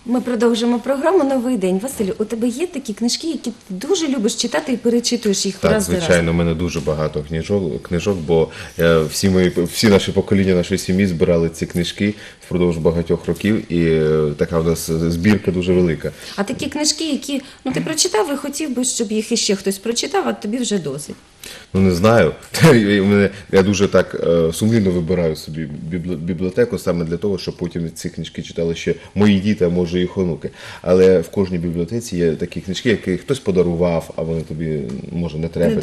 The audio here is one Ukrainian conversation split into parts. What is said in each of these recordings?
Ми продовжимо програму «Новий день». Василю, у тебе є такі книжки, які ти дуже любиш читати і перечитуєш їх Так, раз за разом? звичайно, у мене дуже багато книжок, бо всі наші покоління нашої сім'ї збирали ці книжки впродовж багатьох років, і така у нас збірка дуже велика. А такі книжки, які ти прочитав і хотів би, щоб їх іще хтось прочитав, а тобі вже досить. Ну, не знаю. Я дуже так сумлінно вибираю собі бібліотеку саме для того, щоб потім ці книжки читали ще мої діти, а може їх онуки. Але в кожній бібліотеці є такі книжки, які хтось подарував, а вони тобі, може, не треба,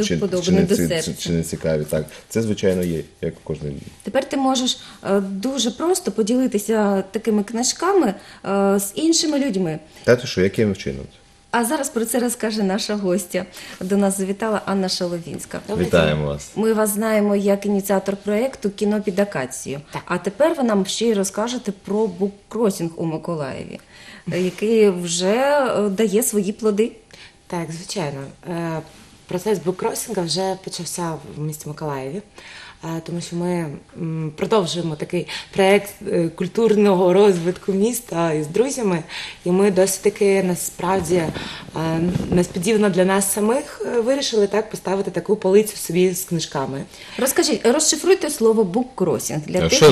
чи не цікаві. Так, це, звичайно, є, як в кожній. Тепер ти можеш дуже просто поділитися такими книжками з іншими людьми. Та ти що, яким чином? А зараз про це розкаже наша гостя. До нас завітала Анна Шаловінська. Вітаємо вас. Ми вас знаємо як ініціатор проєкту «Кіно під акацією». А тепер ви нам ще й розкажете про буккросінг у Миколаєві, який вже дає свої плоди. Так, звичайно. Процес буккросінга вже почався в місті Миколаєві, тому що ми продовжуємо такий проєкт культурного розвитку міста із друзями, і ми досить таки, насправді, несподівано для нас самих вирішили так поставити таку полицю собі з книжками. Розкажіть, розшифруйте слово буккросінг для тих,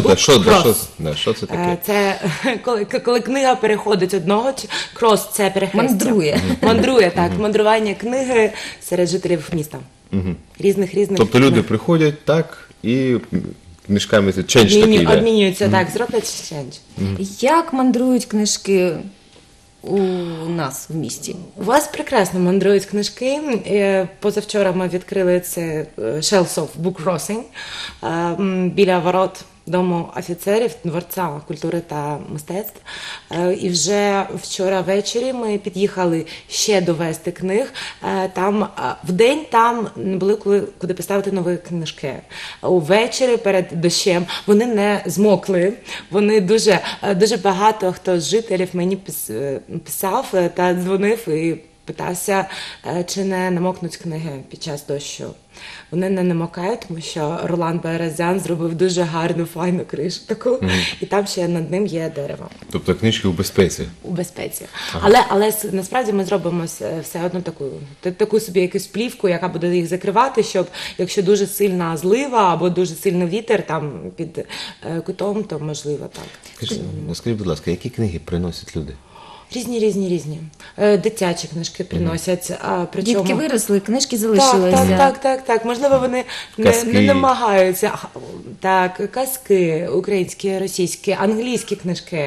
що це таке? Це коли книга переходить одного, крос – це перехрестя. Мандрує, так, мандрування книги серед жителів міста. Різних. Тобто люди приходять, так, і книжками ченч такий йде. Обмінюються, так, зроблять ченч. Як мандрують книжки у нас в місті? У вас прекрасно мандрують книжки. Позавчора ми відкрили це Shelves of Book Crossing біля ворот Дому офіцерів, Дворця культури та мистецтв. І вже вчора ввечері ми під'їхали ще довести книг. Там вдень там не було куди поставити нові книжки. Увечері перед дощем вони не змокли. Вони дуже багато хто з жителів мені писав та дзвонив і питався, чи не намокнуть книги під час дощу. Вони не намокають, тому що Ролан Березян зробив дуже гарну, файну кришу таку, і там ще над ним є дерево. Тобто книжки у безпеці? У безпеці. Але насправді ми зробимо все одно таку собі якусь плівку, яка буде їх закривати, щоб якщо дуже сильна злива або дуже сильний вітер там під кутом, то можливо так. Скажіть, будь ласка, які книги приносять люди? Різні. Дитячі книжки приносять. Причому... Дітки виросли, книжки залишилися. Так. Можливо, вони не намагаються. Так, казки, українські, російські, англійські книжки,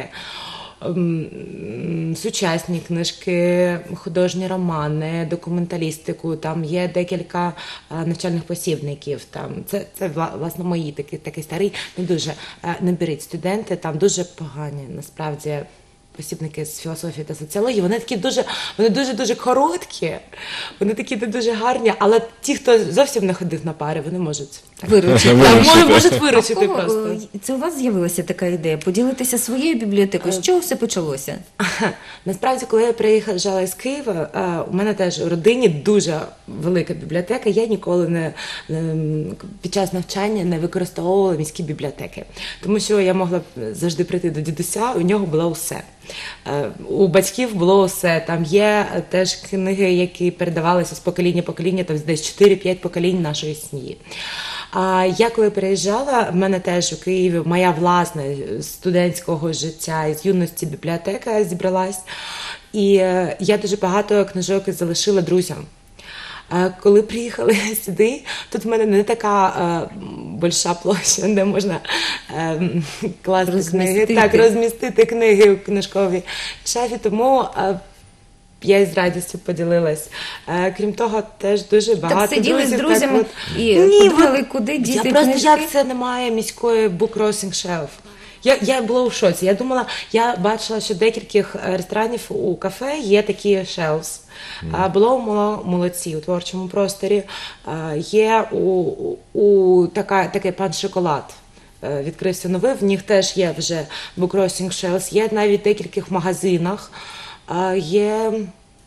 сучасні книжки, художні романи, документалістику. Там є декілька навчальних посібників. Це власне, мої такий старий, не беріть студенти, там дуже погані, насправді, посібники з філософії та соціології, вони дуже короткі, вони такі дуже гарні, але ті, хто зовсім не ходив на пари, вони можуть виручити просто. Це у вас з'явилася така ідея поділитися своєю бібліотекою? З чого все почалося? Насправді, коли я приїжджала з Києва, у мене теж у родині дуже велика бібліотека. Я ніколи під час навчання не використовувала міські бібліотеки, тому що я могла завжди прийти до дідуся, у нього було усе. У батьків було все. Там є теж книги, які передавалися з покоління в покоління, там десь 4-5 поколінь нашої сім'ї. А я коли переїжджала, в мене теж у Києві моя власна студентського життя із юності бібліотека зібралась. І я дуже багато книжок залишила друзям. Коли приїхали сюди, тут в мене не така більша площа, де можна класти книги, розмістити книги у книжковій шафі, тому я із радістю поділилась. Крім того, теж дуже багато так сиділи друзів. З друзями і подумали, куди діти книжки? Я просто, як це немає міської Book Crossing Shelf? Я була у шоці. Я бачила, що в деяких ресторанів у кафе є такі shelves. Було у «Молодці» у творчому просторі. Є такий пан Шоколад. Відкрився новий, в них теж є вже Book Crossing Shelves. Є навіть в деяких магазинах. Є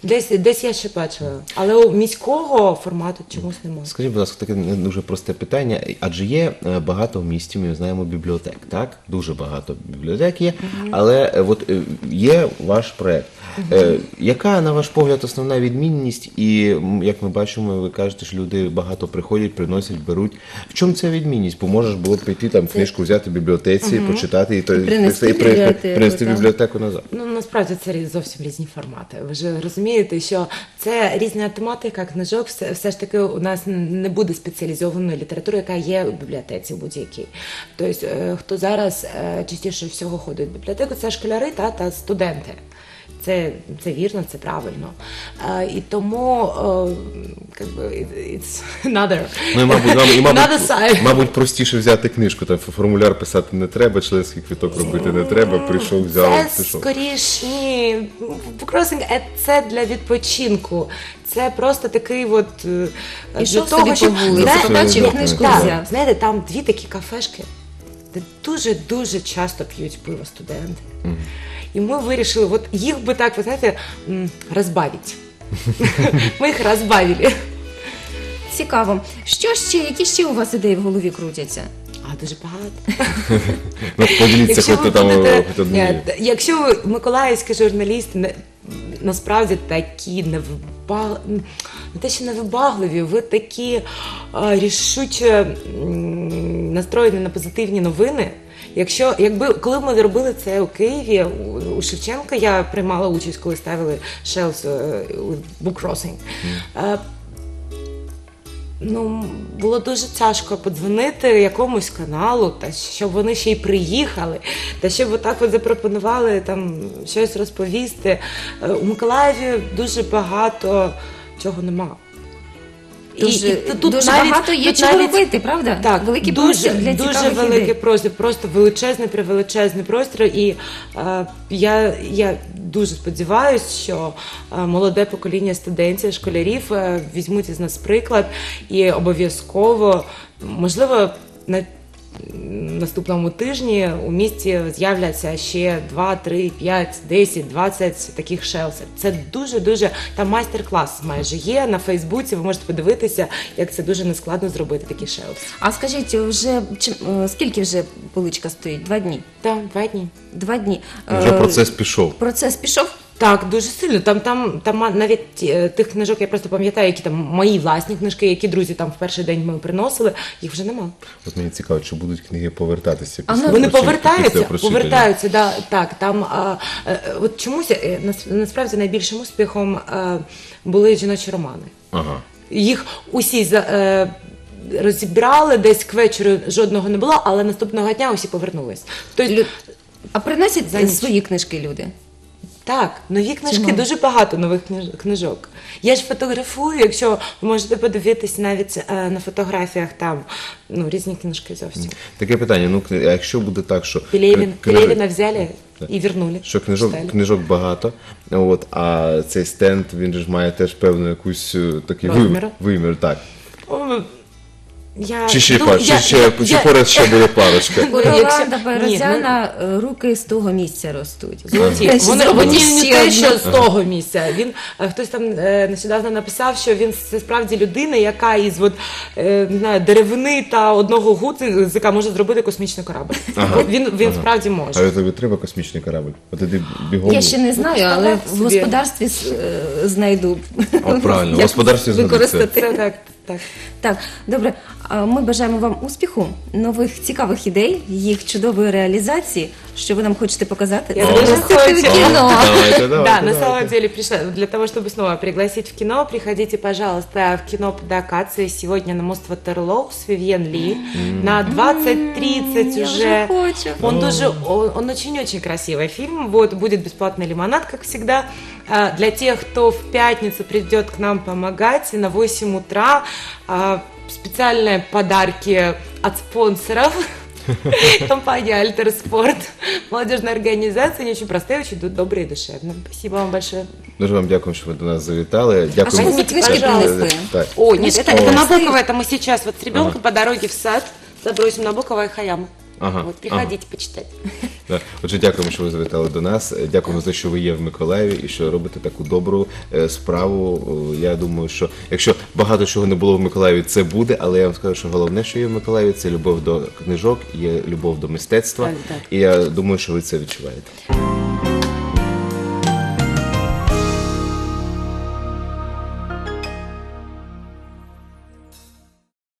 Десь я ще бачила. Але у міського формату чомусь немає. Скажіть, будь ласка, таке не дуже просте питання. Адже є багато в місті, ми знаємо, бібліотек, так? Дуже багато бібліотек є, але є ваш проєкт. Яка, на ваш погляд, основна відмінність? І, як ми бачимо, ви кажете, що люди багато приходять, приносять, беруть. В чому ця відмінність? Бо можеш було б піти, там, книжку взяти в бібліотеці, почитати принести в бібліотеку, бібліотеку назад. Ну, насправді це зовсім різні формати. Ви ж розумієте, що це різна тематика книжок, все ж таки у нас не буде спеціалізованої літератури, яка є у бібліотеці будь-якій. Тобто, хто зараз частіше всього ходить в бібліотеку, це школяри та студенти. Це вірно, це правильно. І тому it's another, Ну, і, another side. мабуть, простіше взяти книжку, там формуляр писати не треба, членський квиток робити не треба, прийшов, взяв, Це пішов. скоріш, ні. Буккросинг – це для відпочинку. Це просто такий от... Ішов собі по вулиці, побачив книжку, взяв. Знаєте, там дві такі кафешки, де дуже-дуже часто п'ють пиво студенти. І ми вирішили, от їх би так, ви знаєте, розбавити. Ми їх розбавили. Цікаво. Які ще у вас ідеї в голові крутяться? Дуже багато. Ну, поділіться, хоч там однією. Якщо ви миколаївські журналісти, насправді такі не те, що невибагливі, ви такі рішуче настроєні на позитивні новини. Коли ми робили це у Києві, у Шевченка, я приймала участь, коли ставили Shelves у Bookcrossing. Було дуже тяжко подзвонити якомусь каналу, та щоб вони ще й приїхали, та щоб отак от запропонували там щось розповісти. У Миколаєві дуже багато чого нема. Дуже багато є чого робити, правда? Так, великий простір для дуже цікавих великий ідей. простір, просто величезний простір. І я дуже сподіваюся, що молоде покоління студентів, школярів візьмуть із нас приклад і обов'язково, можливо, на наступному тижні у місті з'являться ще 2, 3, 5, 10, 20 таких шелсів. Це дуже-дуже, там майстер-клас майже є на Фейсбуці, ви можете подивитися, як це дуже нескладно зробити такі шелси. А скажіть, скільки вже поличка стоїть? 2 дні? Так, 2 дні. 2 дні. Вже процес пішов. Процес пішов? Так, дуже сильно. Там навіть тих книжок, я просто пам'ятаю, які там мої власні книжки, які друзі там в перший день ми приносили, їх вже нема. От мені цікаво, чи будуть книги повертатися Вони повертаються, да, так. Там от чомусь насправді найбільшим успіхом були жіночі романи. Ага. Їх усі розібрали, десь к вечору жодного не було, але наступного дня усі повернулись. Тобто, А приносять свої книжки люди? Так, нові книжки, Чому? дуже багато нових книжок. Я ж фотографую, якщо ви можете подивитись навіть на фотографіях, там різні книжки зовсім. Таке питання, а якщо буде так, що... Пелевіна взяли і вернули. Що книжок багато, а цей стенд, він же ж має теж певну якусь такий вимір, так. Чи поряд ще буде парочка? У Роланда Байрозяна руки з того місця ростуть. Золоті. Вони не те, що з того місця. Хтось там нещодавно написав, що він справді людина, яка із деревини та одного гудзика може зробити космічний корабль. Він справді може. А тобі треба космічний корабль? Бігом. Я ще не знаю, але в господарстві знайду. Правильно, в господарстві використати. Так. Так, добре. Ми бажаємо вам успіху, нових цікавих ідей, їх чудової реалізації. Що вы нам хочете показать? Я тоже хочу. Кино. Да, на самом деле пришла для того, чтобы снова пригласить в кино. Приходите, пожалуйста, в кино под акацией сегодня на мост Ватерлоу с Вивьен Ли на 20:30 уже. Он очень-очень красивый фильм. Вот будет бесплатный лимонад, как всегда. Для тех, кто в пятницу придет к нам помогать на 8 утра, специальные подарки от спонсоров. Компания Альтерспорт, молодежная организация, они очень простые, очень добрые и душевные. Спасибо вам большое. Дуже вам дякую, що ви до нас завітали. Дякую. А що ви книжки принесли? О, нет, это Набокова, это мы сейчас вот с ребенком по дороге в сад забросим Набокова и Хаяма. Вот, приходите почитать. Да. Отже, дякуємо, що ви завітали до нас. Дякуємо за те, що ви є в Миколаєві і що робите таку добру справу. Я думаю, що якщо багато чого не було в Миколаєві, це буде, але я вам скажу, що головне, що є в Миколаєві, це любов до книжок, є любов до мистецтва. Так, так. І я думаю, що ви це відчуваєте.